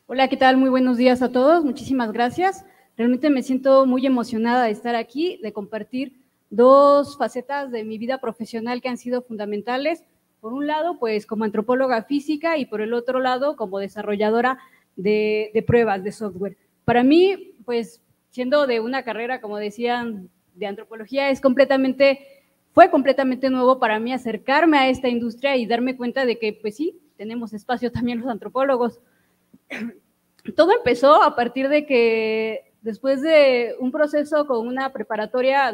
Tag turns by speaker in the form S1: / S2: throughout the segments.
S1: Hola, ¿qué tal? Muy buenos días a todos. Muchísimas gracias. Realmente me siento muy emocionada de estar aquí, de compartir dos facetas de mi vida profesional que han sido fundamentales. Por un lado, pues como antropóloga física y por el otro lado, como desarrolladora de pruebas de software. Para mí, pues siendo de una carrera, como decían, de antropología, fue completamente nuevo para mí acercarme a esta industria y darme cuenta de que, pues sí, tenemos espacio también los antropólogos. Todo empezó a partir de que después de un proceso con una preparatoria,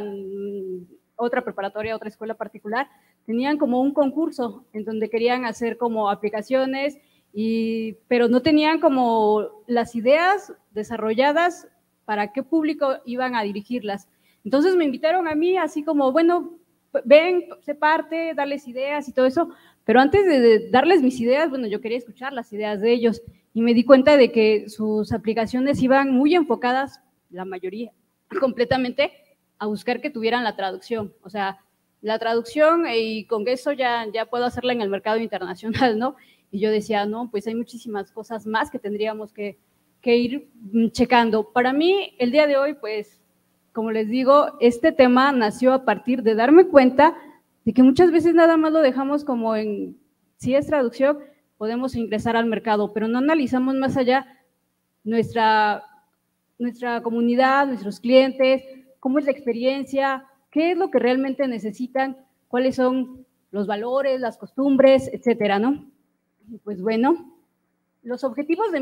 S1: otra escuela particular, tenían como un concurso en donde querían hacer como aplicaciones, pero no tenían como las ideas desarrolladas para qué público iban a dirigirlas. Entonces me invitaron a mí así como, bueno, ven, sé parte, darles ideas y todo eso, pero antes de darles mis ideas, bueno, yo quería escuchar las ideas de ellos y me di cuenta de que sus aplicaciones iban muy enfocadas, la mayoría, completamente a buscar que tuvieran la traducción, o sea, la traducción y con eso ya puedo hacerla en el mercado internacional, ¿no? Y yo decía, no, pues hay muchísimas cosas más que tendríamos que ir checando. Para mí, el día de hoy, pues, como les digo, este tema nació a partir de darme cuenta de que muchas veces nada más lo dejamos como en, si es traducción, podemos ingresar al mercado, pero no analizamos más allá nuestra comunidad, nuestros clientes, cómo es la experiencia, qué es lo que realmente necesitan, cuáles son los valores, las costumbres, etcétera, ¿no? Pues bueno, los objetivos de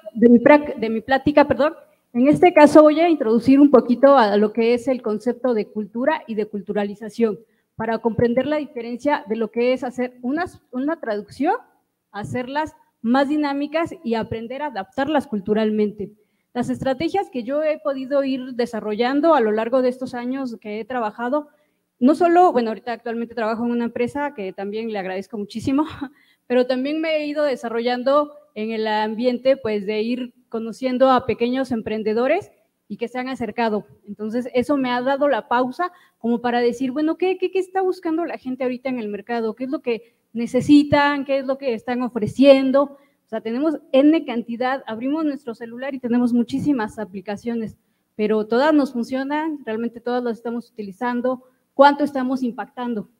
S1: mi plática, perdón, en este caso voy a introducir un poquito a lo que es el concepto de cultura y de culturalización, para comprender la diferencia de lo que es hacer una traducción, hacerlas más dinámicas y aprender a adaptarlas culturalmente. Las estrategias que yo he podido ir desarrollando a lo largo de estos años que he trabajado, no solo, bueno, ahorita actualmente trabajo en una empresa que también le agradezco muchísimo, pero también me he ido desarrollando en el ambiente, pues de ir conociendo a pequeños emprendedores y que se han acercado. Entonces, eso me ha dado la pausa como para decir, bueno, ¿qué está buscando la gente ahorita en el mercado? ¿Qué es lo que necesitan? ¿Qué es lo que están ofreciendo? O sea, tenemos N cantidad, abrimos nuestro celular y tenemos muchísimas aplicaciones, pero todas nos funcionan, realmente todas las estamos utilizando, ¿cuánto estamos impactando?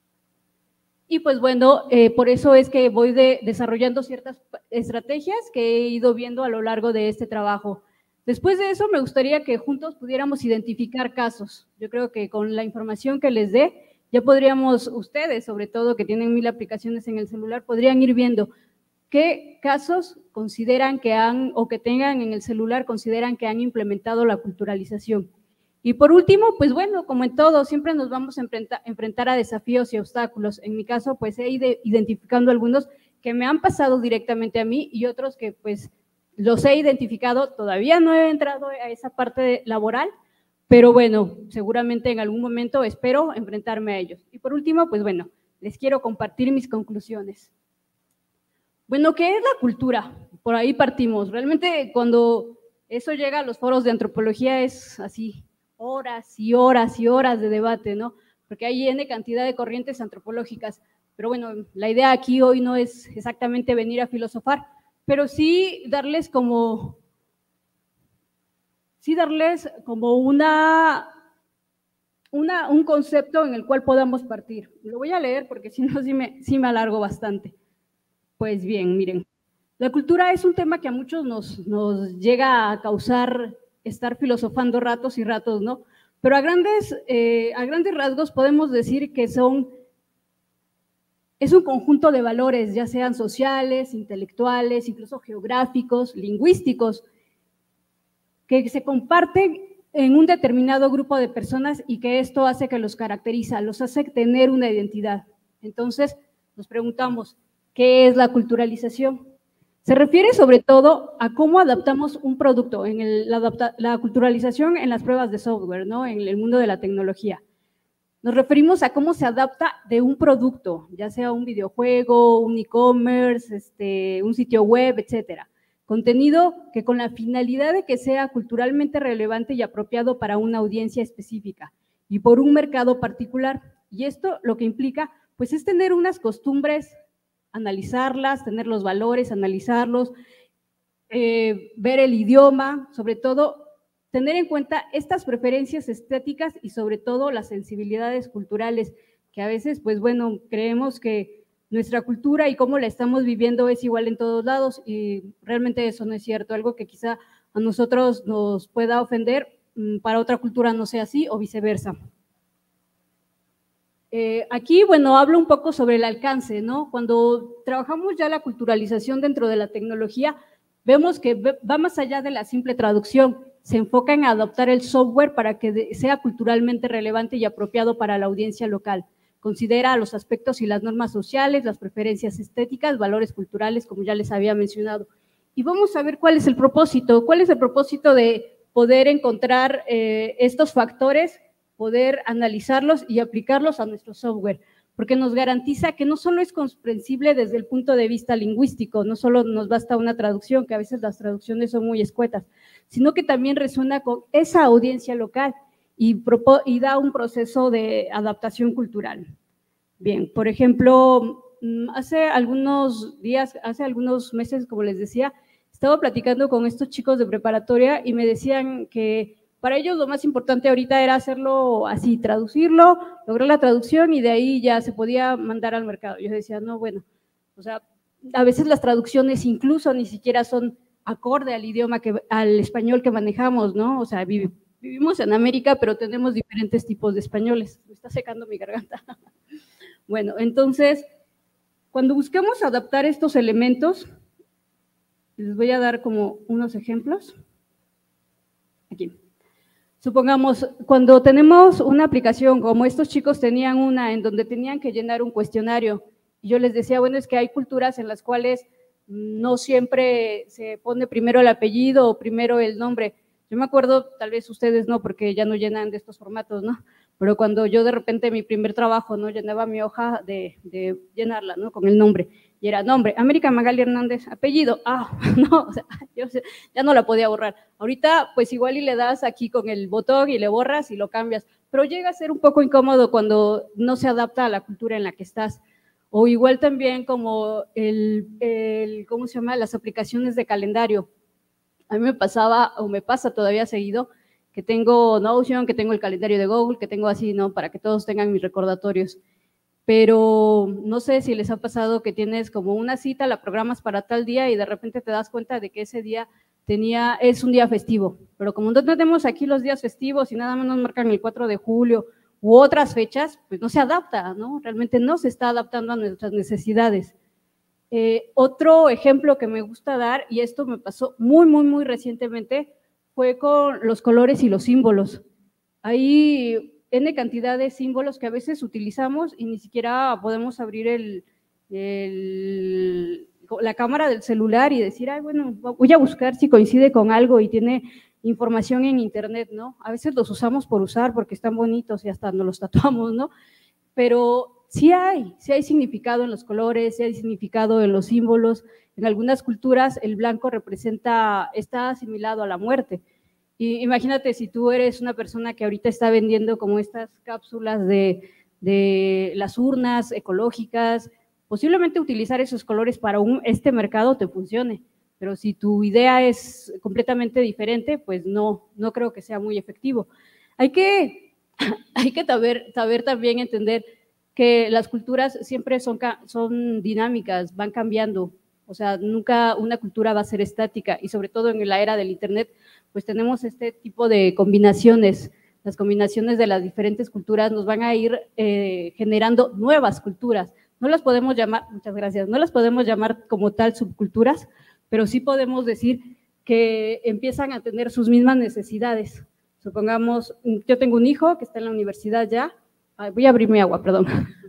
S1: Y pues bueno, por eso es que voy desarrollando ciertas estrategias que he ido viendo a lo largo de este trabajo. Después de eso, me gustaría que juntos pudiéramos identificar casos. Yo creo que con la información que les dé, ya podríamos, ustedes sobre todo que tienen 1000 aplicaciones en el celular, podrían ir viendo qué casos consideran que han, o que tengan en el celular, consideran que han implementado la culturalización. Y por último, pues bueno, como en todo, siempre nos vamos a enfrentar a desafíos y obstáculos. En mi caso, pues he ido identificando algunos que me han pasado directamente a mí y otros que pues los he identificado, todavía no he entrado a esa parte laboral, pero bueno, seguramente en algún momento espero enfrentarme a ellos. Y por último, pues bueno, les quiero compartir mis conclusiones. Bueno, ¿qué es la cultura? Por ahí partimos. Realmente cuando eso llega a los foros de antropología es así, horas y horas y horas de debate, ¿no? Porque hay N cantidad de corrientes antropológicas. Pero bueno, la idea aquí hoy no es exactamente venir a filosofar, pero sí darles como un concepto en el cual podamos partir. Lo voy a leer porque si no sí me alargo bastante. Pues bien, miren, la cultura es un tema que a muchos nos llega a causar estar filosofando ratos y ratos, ¿no? Pero a grandes rasgos podemos decir que es un conjunto de valores, ya sean sociales, intelectuales, incluso geográficos, lingüísticos, que se comparten en un determinado grupo de personas y que esto hace que los caracteriza, los hace tener una identidad. Entonces, nos preguntamos, ¿qué es la culturalización? Se refiere sobre todo a cómo adaptamos un producto, la culturalización en las pruebas de software, ¿no? En el mundo de la tecnología. Nos referimos a cómo se adapta de un producto, ya sea un videojuego, un e-commerce, un sitio web, etcétera. Contenido que con la finalidad de que sea culturalmente relevante y apropiado para una audiencia específica y por un mercado particular. Y esto lo que implica, pues, es tener unas costumbres, analizarlas, tener los valores, analizarlos, ver el idioma, sobre todo tener en cuenta estas preferencias estéticas y sobre todo las sensibilidades culturales, que a veces, pues bueno, creemos que nuestra cultura y cómo la estamos viviendo es igual en todos lados y realmente eso no es cierto, algo que quizá a nosotros nos pueda ofender, para otra cultura no sea así o viceversa. Aquí, bueno, hablo un poco sobre el alcance, ¿no? Cuando trabajamos ya la culturalización dentro de la tecnología, vemos que va más allá de la simple traducción, se enfoca en adaptar el software para que sea culturalmente relevante y apropiado para la audiencia local. Considera los aspectos y las normas sociales, las preferencias estéticas, valores culturales, como ya les había mencionado. Y vamos a ver cuál es el propósito de poder encontrar estos factores, poder analizarlos y aplicarlos a nuestro software, porque nos garantiza que no solo es comprensible desde el punto de vista lingüístico, no solo nos basta una traducción, que a veces las traducciones son muy escuetas, sino que también resuena con esa audiencia local y da un proceso de adaptación cultural. Bien, por ejemplo, hace algunos meses, como les decía, estaba platicando con estos chicos de preparatoria y me decían que para ellos lo más importante ahorita era hacerlo así, traducirlo, lograr la traducción y de ahí ya se podía mandar al mercado. Yo decía, no, bueno, o sea, a veces las traducciones incluso ni siquiera son acorde al idioma, al español que manejamos, ¿no? O sea, vivimos en América, pero tenemos diferentes tipos de españoles. Me está secando mi garganta. Bueno, entonces, cuando buscamos adaptar estos elementos, les voy a dar como unos ejemplos. Aquí. Supongamos, cuando tenemos una aplicación, como estos chicos tenían una en donde tenían que llenar un cuestionario, y yo les decía, bueno, es que hay culturas en las cuales no siempre se pone primero el apellido o primero el nombre. Yo me acuerdo, tal vez ustedes no, porque ya no llenan de estos formatos, ¿no? Pero cuando yo de repente mi primer trabajo, ¿no? Llenaba mi hoja de llenarla, ¿no? Con el nombre. Y era nombre, América Magali Hernández, apellido, no, o sea, yo ya no la podía borrar. Ahorita, pues igual y le das aquí con el botón y le borras y lo cambias, pero llega a ser un poco incómodo cuando no se adapta a la cultura en la que estás. O igual también como ¿cómo se llama? Las aplicaciones de calendario. A mí me pasaba, o me pasa todavía seguido, que tengo Notion, que tengo el calendario de Google, que tengo así, ¿no? Para que todos tengan mis recordatorios. Pero no sé si les ha pasado que tienes como una cita, la programas para tal día y de repente te das cuenta de que ese día es un día festivo, pero como no tenemos aquí los días festivos y nada más nos marcan el 4 de julio u otras fechas, pues no se adapta, ¿no? Realmente no se está adaptando a nuestras necesidades. Otro ejemplo que me gusta dar, y esto me pasó muy recientemente, fue con los colores y los símbolos. Hay N cantidad de símbolos que a veces utilizamos y ni siquiera podemos abrir la cámara del celular y decir, ay, bueno, voy a buscar si coincide con algo y tiene información en internet, ¿no? A veces los usamos por usar porque están bonitos y hasta nos los tatuamos, ¿no? Pero sí hay significado en los colores, sí hay significado en los símbolos. En algunas culturas el blanco está asimilado a la muerte. Y imagínate si tú eres una persona que ahorita está vendiendo como estas cápsulas de las urnas ecológicas, posiblemente utilizar esos colores para este mercado te funcione, pero si tu idea es completamente diferente, pues no creo que sea muy efectivo. Hay que saber también entender que las culturas siempre son dinámicas, van cambiando, o sea, nunca una cultura va a ser estática y sobre todo en la era del internet, pues tenemos este tipo de combinaciones. Las combinaciones de las diferentes culturas nos van a ir generando nuevas culturas. No las podemos llamar, muchas gracias, no las podemos llamar como tal subculturas, pero sí podemos decir que empiezan a tener sus mismas necesidades. Supongamos, yo tengo un hijo que está en la universidad ya. Voy a abrir mi agua, perdón.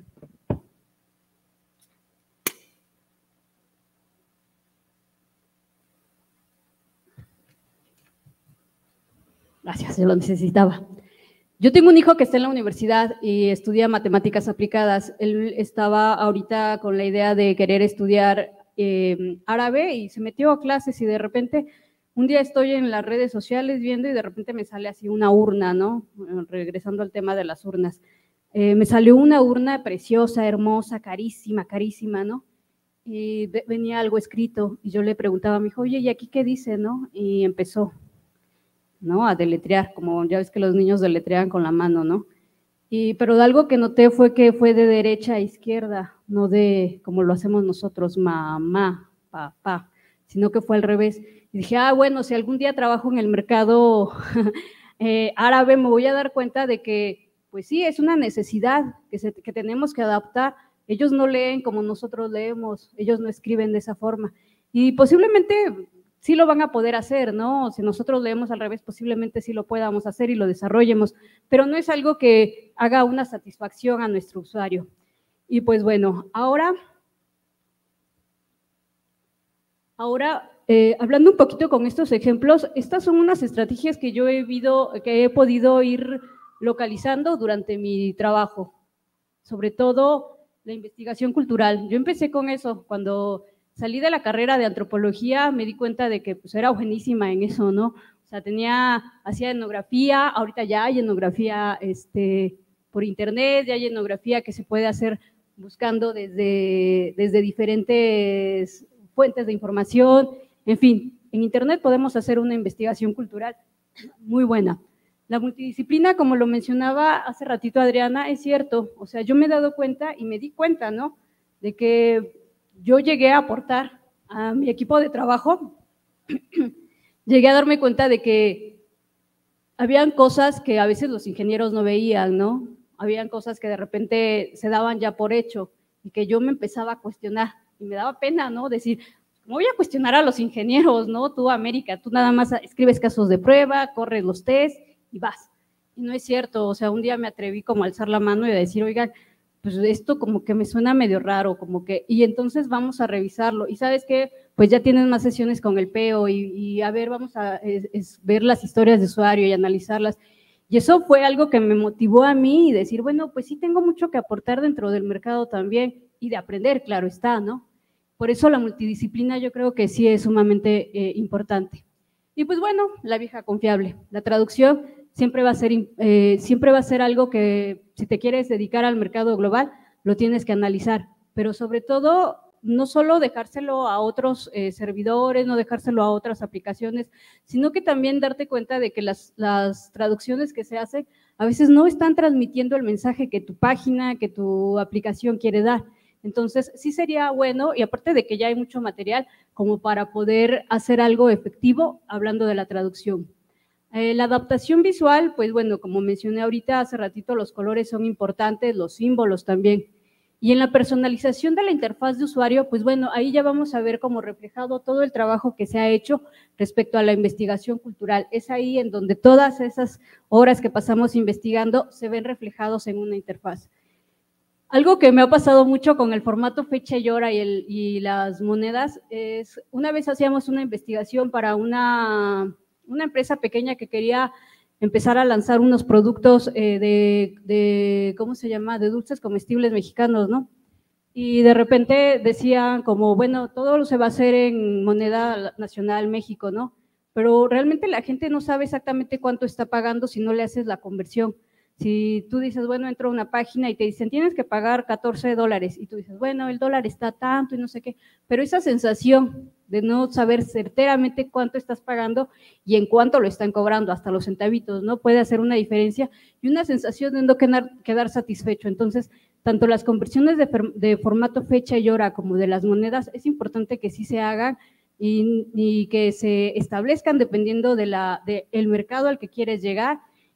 S1: Gracias, yo lo necesitaba. Yo tengo un hijo que está en la universidad y estudia matemáticas aplicadas. Él estaba ahorita con la idea de querer estudiar árabe y se metió a clases y de repente un día estoy en las redes sociales viendo y de repente me sale así una urna, ¿no? Regresando al tema de las urnas. Me salió una urna preciosa, hermosa, carísima, ¿no? y venía algo escrito y yo le preguntaba a mi hijo, oye, ¿y aquí qué dice, no? Y empezó, ¿no? A deletrear, como ya ves que los niños deletrean con la mano, ¿no? Pero algo que noté fue que fue de derecha a izquierda, no de como lo hacemos nosotros, mamá, papá, sino que fue al revés. Y dije, bueno, si algún día trabajo en el mercado árabe, me voy a dar cuenta de que, pues sí, es una necesidad que tenemos que adaptar. Ellos no leen como nosotros leemos, ellos no escriben de esa forma. Y posiblemente sí lo van a poder hacer, ¿no? Si nosotros leemos al revés, posiblemente sí lo podamos hacer y lo desarrollemos, pero no es algo que haga una satisfacción a nuestro usuario. Y pues bueno, ahora hablando un poquito con estos ejemplos, estas son unas estrategias que yo he podido ir localizando durante mi trabajo, sobre todo la investigación cultural. Yo empecé con eso cuando salí de la carrera de antropología, me di cuenta de que pues era buenísima en eso, ¿no? O sea, hacía etnografía, ahorita ya hay etnografía por internet, ya hay etnografía que se puede hacer buscando desde diferentes fuentes de información, en fin, en internet podemos hacer una investigación cultural muy buena. La multidisciplina, como lo mencionaba hace ratito Adriana, es cierto, o sea, yo me he dado cuenta y me di cuenta, ¿no?, de que yo llegué a aportar a mi equipo de trabajo, llegué a darme cuenta de que habían cosas que a veces los ingenieros no veían, ¿no? Habían cosas que de repente se daban ya por hecho y que yo me empezaba a cuestionar y me daba pena, ¿no? Decir, ¿cómo voy a cuestionar a los ingenieros, no? Tú, América, tú nada más escribes casos de prueba, corres los test y vas. Y no es cierto, o sea, un día me atreví como a alzar la mano y a decir, oigan, pues esto como que me suena medio raro, como que, y entonces vamos a revisarlo. Y ¿sabes qué? Pues ya tienen más sesiones con el PEO y a ver, vamos a ver las historias de usuario y analizarlas. Y eso fue algo que me motivó a mí y decir, bueno, pues sí tengo mucho que aportar dentro del mercado también y de aprender, claro está, ¿no? Por eso la multidisciplina yo creo que sí es sumamente importante. Y pues bueno, la vieja confiable, la traducción siempre va a ser algo que si te quieres dedicar al mercado global, lo tienes que analizar, pero sobre todo no solo dejárselo a otros servidores, no dejárselo a otras aplicaciones, sino que también darte cuenta de que las traducciones que se hacen a veces no están transmitiendo el mensaje que tu página, que tu aplicación quiere dar. Entonces, sí sería bueno, y aparte de que ya hay mucho material, como para poder hacer algo efectivo hablando de la traducción. La adaptación visual, pues bueno, como mencioné ahorita hace ratito, los colores son importantes, los símbolos también. Y en la personalización de la interfaz de usuario, pues bueno, ahí ya vamos a ver como reflejado todo el trabajo que se ha hecho respecto a la investigación cultural. Es ahí en donde todas esas horas que pasamos investigando se ven reflejados en una interfaz. Algo que me ha pasado mucho con el formato fecha y hora y las monedas es, una vez hacíamos una investigación para una empresa pequeña que quería empezar a lanzar unos productos ¿cómo se llama?, de dulces comestibles mexicanos, ¿no? Y de repente decían como, bueno, todo se va a hacer en moneda nacional México, ¿no? Pero realmente la gente no sabe exactamente cuánto está pagando si no le haces la conversión. Si tú dices, bueno, entro a una página y te dicen, tienes que pagar $14, y tú dices, bueno, el dólar está tanto y no sé qué, pero esa sensación de no saber certeramente cuánto estás pagando y en cuánto lo están cobrando, hasta los centavitos, ¿no? Puede hacer una diferencia y una sensación de no quedar satisfecho. Entonces, tanto las conversiones de formato fecha y hora como de las monedas, es importante que sí se hagan y que se establezcan dependiendo del mercado al que quieres llegar.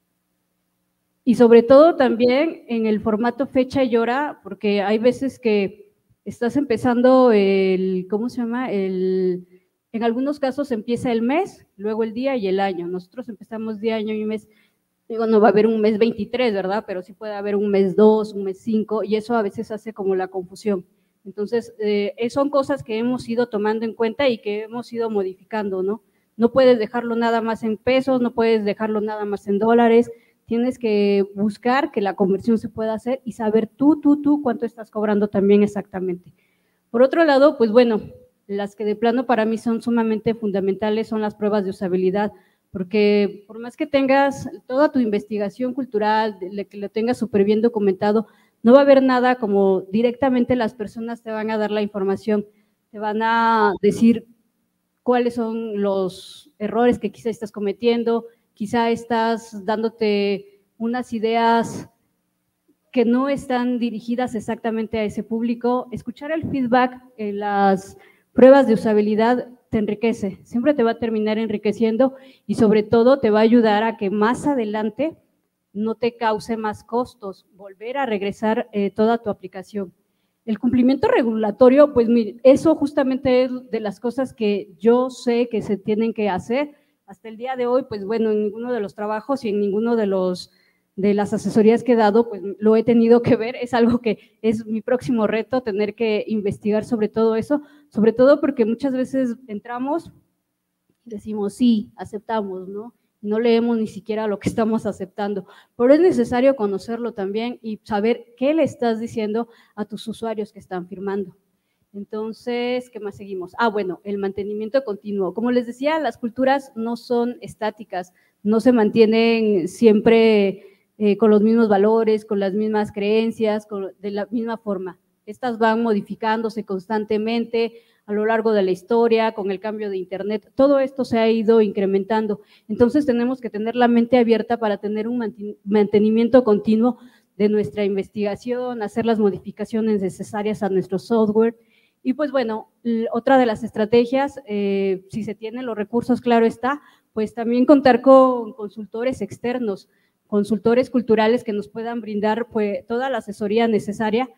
S1: Y sobre todo también en el formato fecha y hora, porque hay veces que estás empezando ¿cómo se llama? En algunos casos empieza el mes, luego el día y el año. Nosotros empezamos día, año y mes. Digo, no va a haber un mes 23, ¿verdad? Pero sí puede haber un mes 2, un mes 5, y eso a veces hace como la confusión. Entonces, son cosas que hemos ido tomando en cuenta y que hemos ido modificando, ¿no? No puedes dejarlo nada más en pesos, no puedes dejarlo nada más en dólares, tienes que buscar que la conversión se pueda hacer y saber tú cuánto estás cobrando también exactamente. Por otro lado, pues bueno, las que de plano para mí son sumamente fundamentales son las pruebas de usabilidad, porque por más que tengas toda tu investigación cultural, que lo tengas súper bien documentado, no va a haber nada como directamente las personas te van a dar la información te van a decir cuáles son los errores que quizá estás cometiendo, quizá estás dándote unas ideas que no están dirigidas exactamente a ese público. Escuchar el feedback en las pruebas de usabilidad te enriquece, siempre te va a terminar enriqueciendo y sobre todo te va a ayudar a que más adelante no te cause más costos, volver a regresar toda tu aplicación. El cumplimiento regulatorio, pues eso justamente es de las cosas que yo sé que se tienen que hacer. Hasta el día de hoy, pues bueno, en ninguno de los trabajos y en ninguno de las asesorías que he dado, pues lo he tenido que ver, es algo que es mi próximo reto, tener que investigar sobre todo eso, sobre todo porque muchas veces entramos y decimos sí, aceptamos, ¿no? No leemos ni siquiera lo que estamos aceptando, pero es necesario conocerlo también y saber qué le estás diciendo a tus usuarios que están firmando. Entonces, ¿qué más seguimos? Bueno, el mantenimiento continuo. Como les decía, las culturas no son estáticas, no se mantienen siempre con los mismos valores, con las mismas creencias, de la misma forma. Estas van modificándose constantemente a lo largo de la historia, con el cambio de internet, todo esto se ha ido incrementando. Entonces tenemos que tener la mente abierta para tener un mantenimiento continuo de nuestra investigación, hacer las modificaciones necesarias a nuestro software. Y pues bueno, otra de las estrategias, si se tienen los recursos, claro está, pues también contar con consultores externos, consultores culturales que nos puedan brindar pues toda la asesoría necesaria,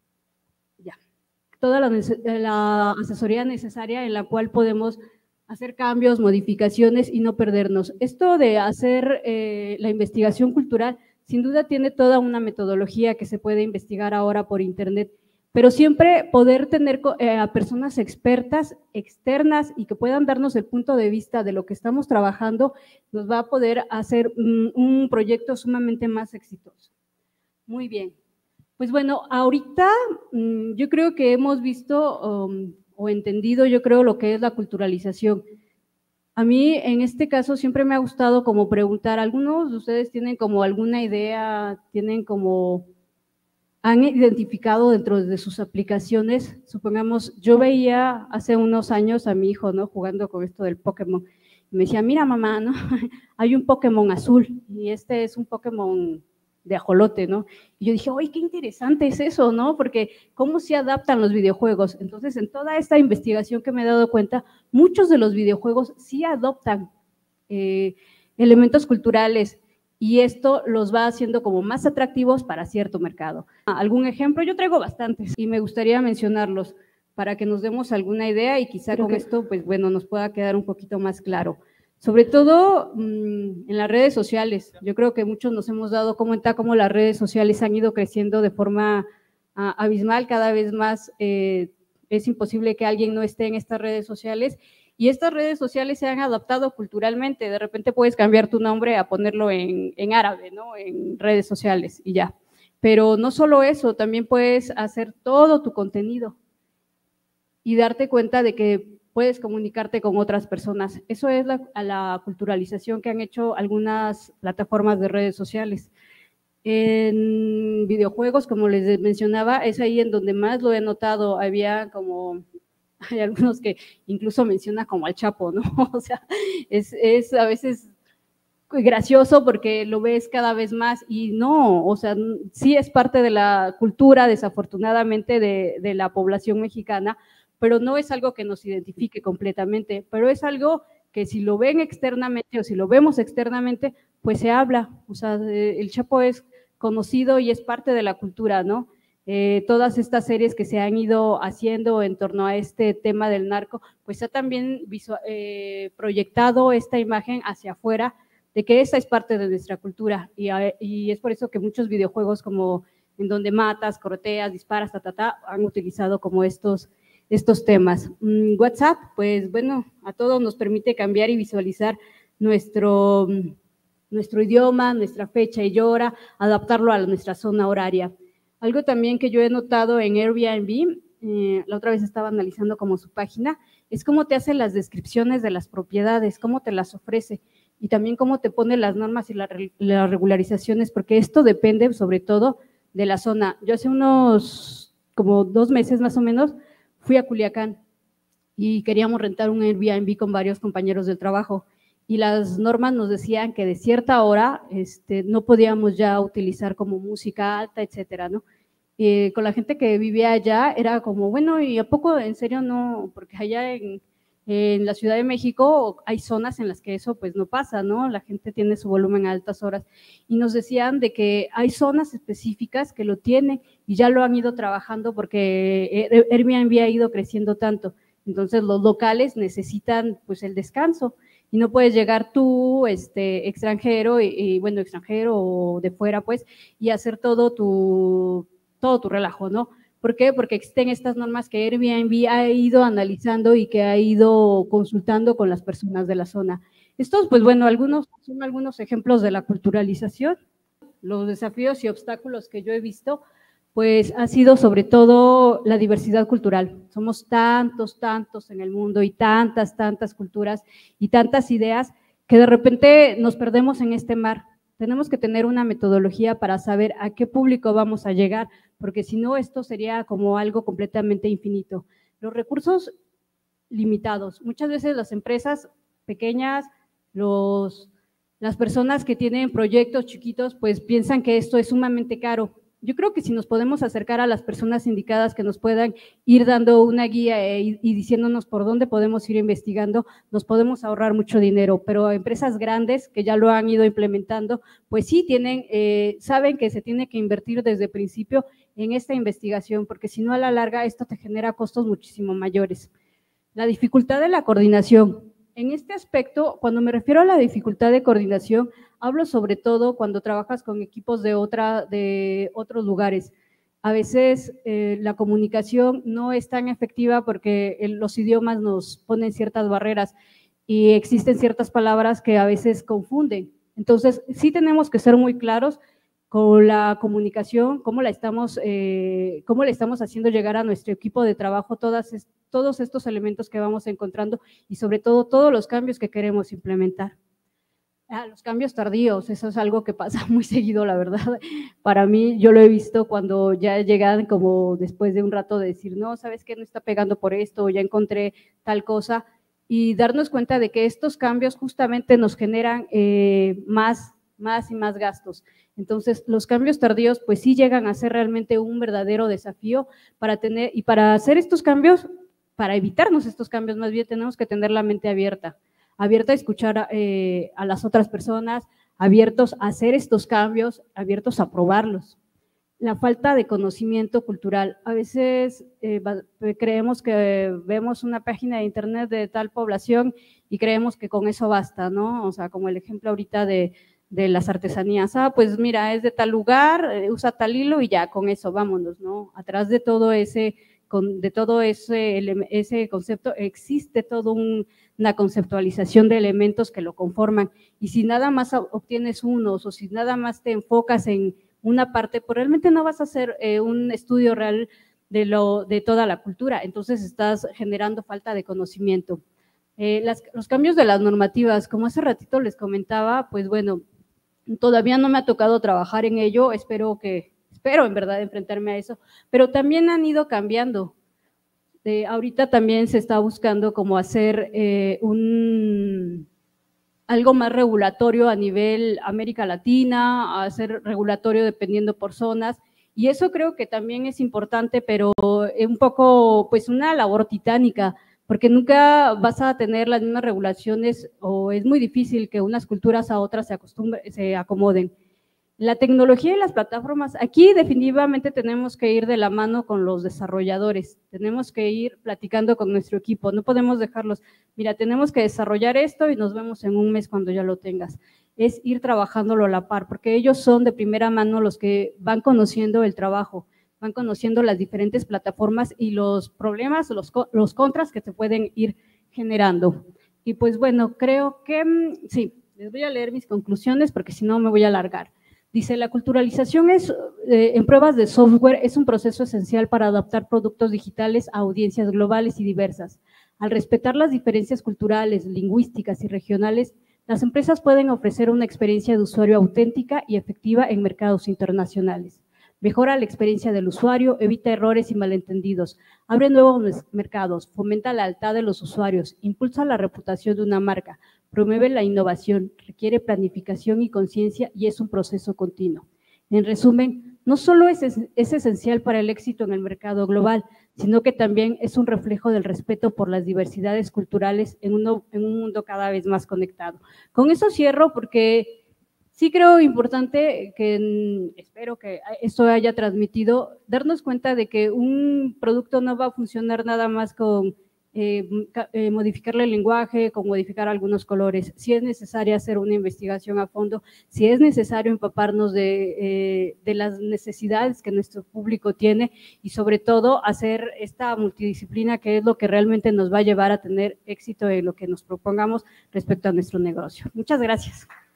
S1: toda la asesoría necesaria en la cual podemos hacer cambios, modificaciones y no perdernos. Esto de hacer la investigación cultural, sin duda tiene toda una metodología que se puede investigar ahora por internet, pero siempre poder tener a personas expertas, externas y que puedan darnos el punto de vista de lo que estamos trabajando, nos va a poder hacer un proyecto sumamente más exitoso. Muy bien. Pues bueno, ahorita yo creo que hemos visto o entendido, yo creo, lo que es la culturalización. A mí, en este caso, siempre me ha gustado como preguntar, ¿algunos de ustedes tienen como alguna idea, han identificado dentro de sus aplicaciones? Supongamos, yo veía hace unos años a mi hijo, ¿no?, jugando con esto del Pokémon, y me decía, mira mamá, ¿no?, hay un Pokémon azul, y este es un Pokémon de ajolote, ¿no? Y yo dije, ¡ay, qué interesante es eso!, ¿no? Porque cómo se adaptan los videojuegos. Entonces, en toda esta investigación que me he dado cuenta, muchos de los videojuegos sí adoptan elementos culturales y esto los va haciendo como más atractivos para cierto mercado. ¿Algún ejemplo? Yo traigo bastantes y me gustaría mencionarlos para que nos demos alguna idea y quizá con esto, pues bueno, nos pueda quedar un poquito más claro. Sobre todo en las redes sociales. Yo creo que muchos nos hemos dado cuenta cómo las redes sociales han ido creciendo de forma abismal, cada vez más es imposible que alguien no esté en estas redes sociales y estas redes sociales se han adaptado culturalmente. De repente puedes cambiar tu nombre a ponerlo en árabe, ¿no?, en redes sociales y ya. Pero no solo eso, también puedes hacer todo tu contenido y darte cuenta de que puedes comunicarte con otras personas. Eso es la culturalización que han hecho algunas plataformas de redes sociales. En videojuegos, como les mencionaba, es ahí en donde más lo he notado. Hay algunos que incluso menciona como al Chapo, ¿no? O sea, es a veces gracioso porque lo ves cada vez más y no, o sea, sí es parte de la cultura, desafortunadamente, de la población mexicana, pero no es algo que nos identifique completamente, pero es algo que si lo ven externamente o si lo vemos externamente, pues se habla. O sea, el Chapo es conocido y es parte de la cultura, ¿no? Todas estas series que se han ido haciendo en torno a este tema del narco, pues ha también proyectado esta imagen hacia afuera de que esa es parte de nuestra cultura y es por eso que muchos videojuegos como en donde matas, correteas, disparas, han utilizado como estos temas. WhatsApp, pues bueno, a todos nos permite cambiar y visualizar nuestro idioma, nuestra fecha y hora, adaptarlo a nuestra zona horaria. Algo también que yo he notado en Airbnb, la otra vez estaba analizando como su página, es cómo te hace las descripciones de las propiedades, cómo te las ofrece y también cómo te pone las normas y las regularizaciones, porque esto depende sobre todo de la zona. Yo hace unos como 2 meses más o menos fui a Culiacán y queríamos rentar un Airbnb con varios compañeros del trabajo y las normas nos decían que de cierta hora no podíamos ya utilizar como música alta, etcétera, ¿no? Con la gente que vivía allá era como, bueno, ¿y a poco en serio no? Porque allá en la Ciudad de México hay zonas en las que eso pues no pasa, ¿no? La gente tiene su volumen a altas horas y nos decían de que hay zonas específicas que lo tienen y ya lo han ido trabajando porque Airbnb ha ido creciendo tanto, entonces los locales necesitan pues el descanso y no puedes llegar tú, extranjero, y bueno, extranjero o de fuera pues, y hacer todo tu relajo, ¿no? ¿Por qué? Porque existen estas normas que Airbnb ha ido analizando y que ha ido consultando con las personas de la zona. Estos, pues bueno, son algunos ejemplos de la culturalización. Los desafíos y obstáculos que yo he visto, pues ha sido sobre todo la diversidad cultural. Somos tantos en el mundo y tantas culturas y tantas ideas que de repente nos perdemos en este mar. Tenemos que tener una metodología para saber a qué público vamos a llegar, porque si no, esto sería como algo completamente infinito. Los recursos limitados. Muchas veces las empresas pequeñas, las personas que tienen proyectos chiquitos, pues piensan que esto es sumamente caro. Yo creo que si nos podemos acercar a las personas indicadas que nos puedan ir dando una guía y diciéndonos por dónde podemos ir investigando, nos podemos ahorrar mucho dinero, pero empresas grandes que ya lo han ido implementando, pues sí saben que se tiene que invertir desde el principio en esta investigación, porque si no a la larga esto te genera costos muchísimo mayores. La dificultad de la coordinación. En este aspecto, cuando me refiero a la dificultad de coordinación, hablo sobre todo cuando trabajas con equipos de otros lugares. A veces la comunicación no es tan efectiva porque los idiomas nos ponen ciertas barreras y existen ciertas palabras que a veces confunden. Entonces, sí tenemos que ser muy claros con la comunicación, cómo le estamos haciendo llegar a nuestro equipo de trabajo todos estos elementos que vamos encontrando y sobre todo todos los cambios que queremos implementar. Los cambios tardíos, eso es algo que pasa muy seguido, la verdad. Para mí, yo lo he visto cuando ya llegan como después de un rato de decir, no, ¿sabes qué? No está pegando por esto, o ya encontré tal cosa, y darnos cuenta de que estos cambios justamente nos generan más y más gastos. Entonces, los cambios tardíos, pues sí llegan a ser realmente un verdadero desafío para hacer estos cambios, para evitarnos estos cambios, más bien tenemos que tener la mente abierta a escuchar a las otras personas, abiertos a hacer estos cambios, abiertos a probarlos. La falta de conocimiento cultural. A veces creemos que vemos una página de internet de tal población y creemos que con eso basta, ¿no? O sea, como el ejemplo ahorita de las artesanías. Pues mira, es de tal lugar, usa tal hilo y ya, con eso vámonos, ¿no? Atrás de todo ese concepto existe todo una conceptualización de elementos que lo conforman y si nada más obtienes unos o si nada más te enfocas en una parte, pues realmente no vas a hacer un estudio real de toda la cultura, entonces estás generando falta de conocimiento. Los cambios de las normativas, como hace ratito les comentaba, pues bueno, todavía no me ha tocado trabajar en ello, espero en verdad enfrentarme a eso, pero también han ido cambiando. Ahorita también se está buscando como hacer algo más regulatorio a nivel América Latina, hacer regulatorio dependiendo por zonas, y eso creo que también es importante, pero un poco pues una labor titánica, porque nunca vas a tener las mismas regulaciones o es muy difícil que unas culturas a otras se acomoden. La tecnología y las plataformas, aquí definitivamente tenemos que ir de la mano con los desarrolladores, tenemos que ir platicando con nuestro equipo, no podemos dejarlos, mira, tenemos que desarrollar esto y nos vemos en un mes cuando ya lo tengas. Es ir trabajándolo a la par, porque ellos son de primera mano los que van conociendo el trabajo, van conociendo las diferentes plataformas y los problemas, los contras que se pueden ir generando. Y pues bueno, creo que sí, les voy a leer mis conclusiones porque si no me voy a alargar. Dice, la culturalización en pruebas de software es un proceso esencial para adaptar productos digitales a audiencias globales y diversas. Al respetar las diferencias culturales, lingüísticas y regionales, las empresas pueden ofrecer una experiencia de usuario auténtica y efectiva en mercados internacionales. mejora la experiencia del usuario, evita errores y malentendidos, abre nuevos mercados, fomenta la lealtad de los usuarios, impulsa la reputación de una marca, promueve la innovación, requiere planificación y conciencia y es un proceso continuo. En resumen, no solo es esencial para el éxito en el mercado global, sino que también es un reflejo del respeto por las diversidades culturales en un mundo cada vez más conectado. Con eso cierro porque sí creo importante que, espero que esto haya transmitido, darnos cuenta de que un producto no va a funcionar nada más con modificarle el lenguaje, con modificar algunos colores. Si es necesario hacer una investigación a fondo, si es necesario empaparnos de las necesidades que nuestro público tiene y sobre todo hacer esta multidisciplina que es lo que realmente nos va a llevar a tener éxito en lo que nos propongamos respecto a nuestro negocio. Muchas gracias.